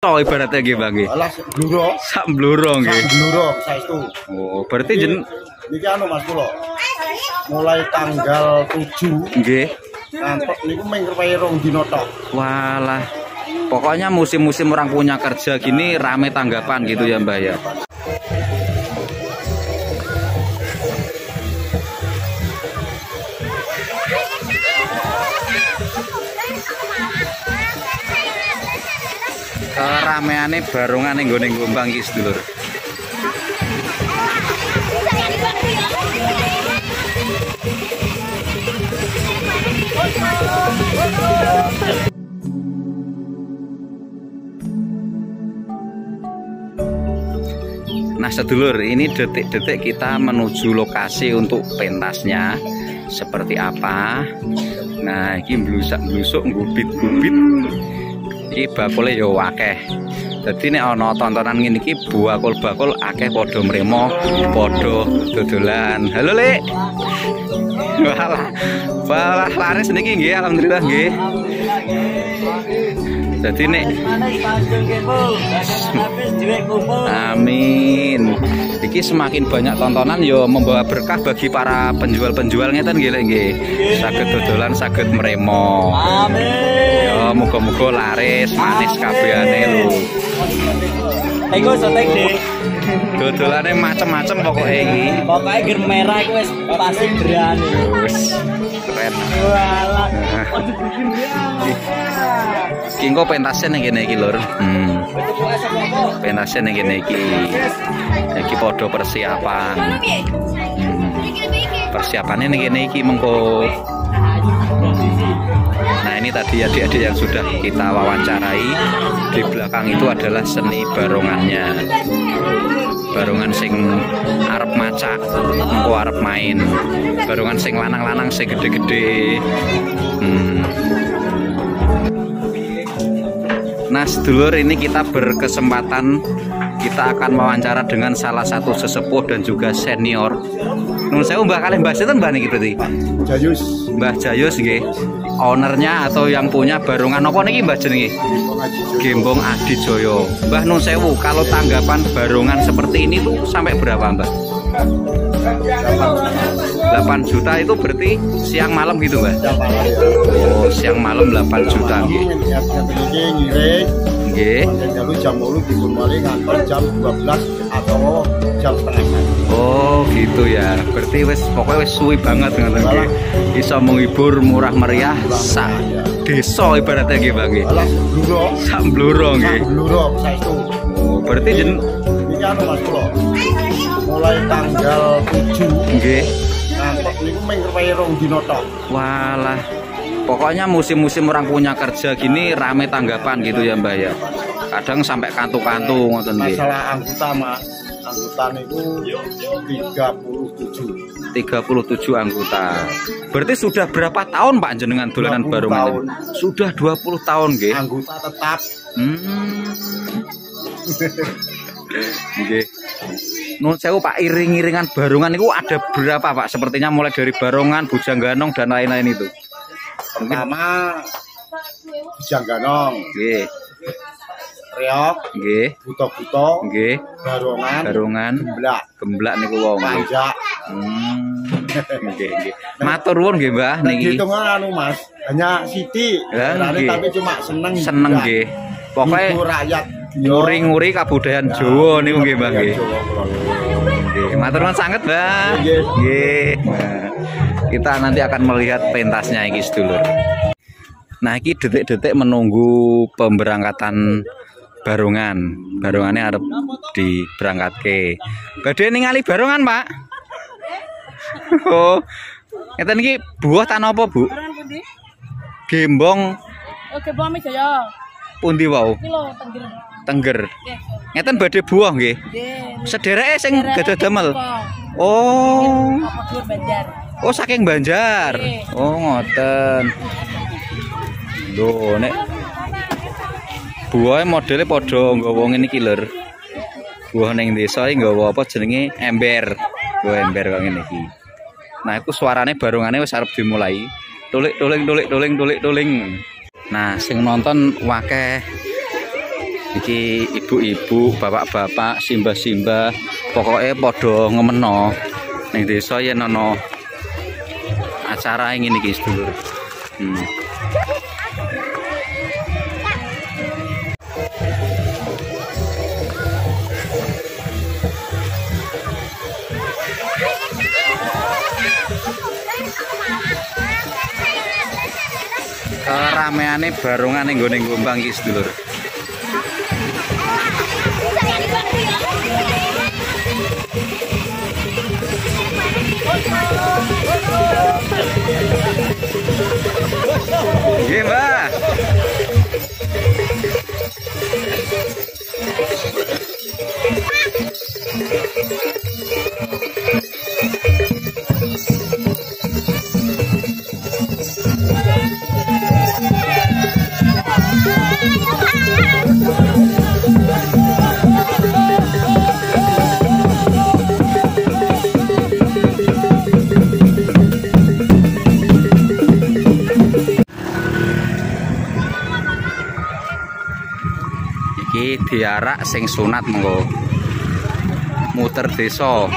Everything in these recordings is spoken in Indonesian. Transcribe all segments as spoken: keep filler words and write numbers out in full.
Oh, ibaratnya nggih, Bang nggih. Alah bluro. Sak bluro nggih. Sak bluro saestu. Oh, berarti jen niki anu Mas kula. Mulai tanggal tujuh nggih. Ngantuk niku mung rewei rong dina tok. Walah. Pokoknya musim-musim orang punya kerja gini rame tanggapan gitu ya, Mbak ya. Kerameane barungane nggone Gombang iki sedulur. Nah sedulur, ini detik-detik kita menuju lokasi untuk pentasnya seperti apa. Nah ini blusak-blusuk ngubit-ngubit. Iki bakule ya akeh. Dadi nek ana tontonan ngene iki bakul-bakul akeh padha mremo, padha dodolan. Halo, Lek. Walah. Walah laris niki nggih alhamdulillah nggih. Dadi nek amin. Iki semakin banyak tontonan ya membawa berkah bagi para penjual-penjual ngeten nggih, Lek nggih. Saged dodolan, saged mremo. Amin. Ya muga-muga laris manis kabehane lho. Ego sotek Dik. Dodolane macem-macem pokoke iki. Pokoke ger merah iku wis pasti berani. Wis keren. Walah. Iki engko pentasnya ning kene iki, Lur. Hmm. Pentasnya ning kene iki. Iki padha persiapan. Hmm. Persiapannya ning kene iki mengko. Nah ini tadi adik-adik yang sudah kita wawancarai. Di belakang itu adalah seni barongannya. Barongan sing arep macak, engko arep main. Barongan sing lanang-lanang sing gede-gede. Hmm. Nah sedulur, ini kita berkesempatan kita akan wawancara dengan salah satu sesepuh dan juga senior. Nun sewu Mbah kalih Mbah sinten Mbah niki berarti? Jayus. Mbah Jayus nggih. Ownernya atau yang punya barongan apa niki Mbah jenenge? Gembong Adijoyo. Mbah nun sewu, kalau tanggapan barongan seperti ini tuh sampai berapa Mbah? delapan juta itu berarti siang malam gitu Mbah? Oh siang malam delapan juta nggih. Nggih. Lalu jam sepuluh dimulai kantor jam dua belas atau jam setengah. Oh gitu ya. Berarti wis pokoknya wis suwi banget ngoten nggih. Iso menghibur murah meriah sak desa ibaratnya nggih Bang nggih. Alah bluro. Sak bluro nggih. Sak bluro saestu. Oh berarti jen iki anu Mas kula. Mulai tanggal tujuh nggih. Ngantuk niku mung rewei rong dina tok. Walah. Pokoknya musim-musim orang punya kerja gini rame tanggapan gitu ya Mbak ya. Kadang sampai kantu-kantu ngoten nggih. Masalah anggota Mas, anggota niku tiga puluh tujuh. tiga puluh tujuh anggota. Berarti sudah berapa tahun Pak jenengan dolanan barongan? Sudah dua puluh tahun nggih. Anggota tetap. Hmm. Nggih. Nun sewu Pak, iring-iringan barongan itu ada berapa Pak? Sepertinya mulai dari barongan, bujang ganong dan lain-lain itu. Pertama bujang ganong, Nggih. reok, Nggih. buto-buto, Nggih. barongan, Barongan, gemblak, gemblak niku wong. panjak. Hmm. Nggih, nggih. Matur nuwun nggih Mbah niki. Hitungan anu Mas, hanya siti, Lah, nggih. tapi cuma seneng. Seneng nggih. Pokoke Ibu rakyat nguri-nguri kabudayan Jawa niku nggih Mbah nggih. Jawa kula. Nggih, matur nuwun sanget Mbah. Nggih. Nggih. Nah, kita nanti akan melihat pentasnya iki sedulur. Nah, iki detik-detik menunggu pemberangkatan barongan. Barongannya arep diberangkatke. Badhe ningali barongan, Pak. Oh. Ngeten iki buah tan apa, Bu? Gembong. Oh, Gembong Mijaya. Pundi wau? Iki lho Tengger. Tengger. Ngeten badhe buah nggih. Nggih. Sedereke sing gadah damel. Oh. Oh. Apa Banjar? Oh, saking Banjar. Oh, ngoten. Lho, nek buahe modele padha nggawa ngene iki lur. Buah ning desa iki nggawa apa jenenge ember. Nggawa ember kok ngene iki. Nah, iku suarane barongane wis arep dimulai. Tulik tuling tulik tuling tulik tuling. Nah, sing nonton wakeh Iki ibu-ibu, bapak-bapak, simbah-simbah, pokoknya podo ngemeno ning desa yen ana acara ngene iki sedulur. Hmm. Kerameane barungan ning nggone Gombang iki sedulur. Nggih, Mbak. Iki diarak sing sunat monggo muter desa.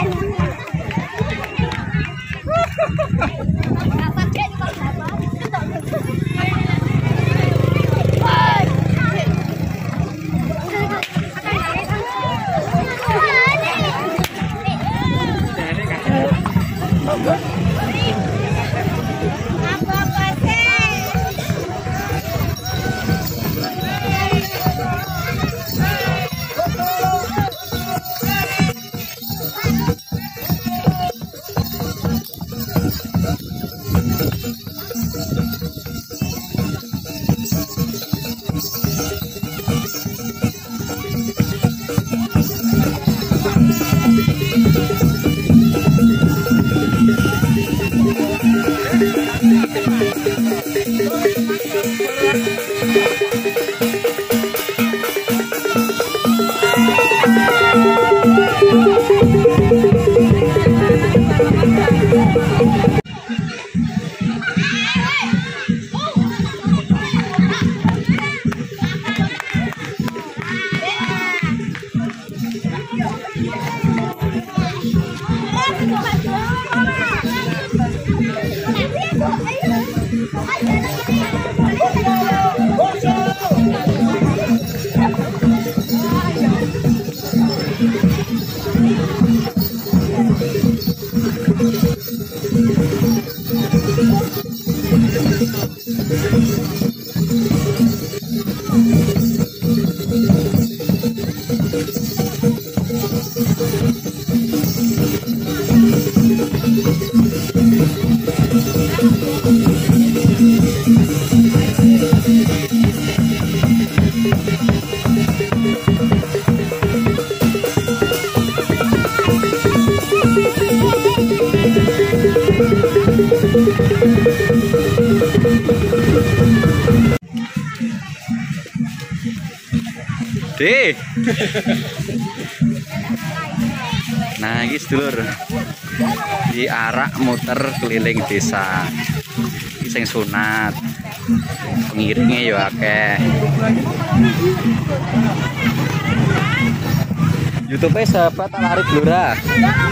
Deh. Nah, ini sedulur. Diarak muter keliling desa. Iki sing sunat. Pengiringnya ya akeh. YouTube-e sahabat Al-Arif Blora.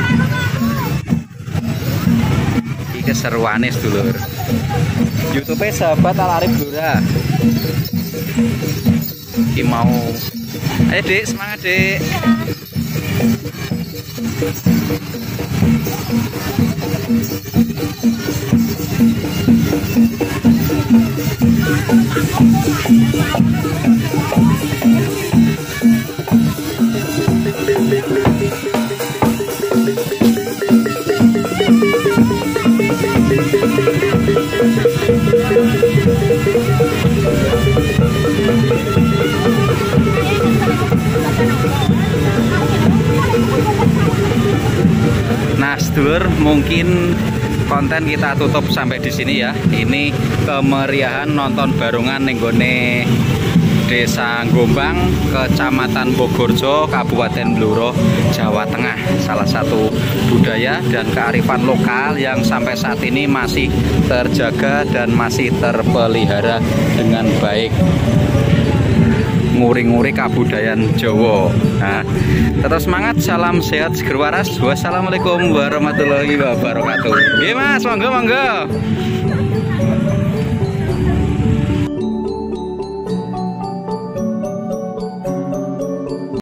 Iki keseruane sedulur. YouTube-e sahabat Al-Arif Blora. Iki mau. Ayo Dek, semangat Dek. Nah, sedulur, mungkin konten kita tutup sampai di sini ya. Ini kemeriahan nonton barungan nenggone Desa Gombang, Kecamatan Bogorjo, Kabupaten Blora, Jawa Tengah. Salah satu budaya dan kearifan lokal yang sampai saat ini masih terjaga dan masih terpelihara dengan baik. nguri-nguri kabudayan Jawa. Nah, tetap semangat, salam sehat seger waras. Wassalamualaikum warahmatullahi wabarakatuh. Nggih Mas, monggo monggo.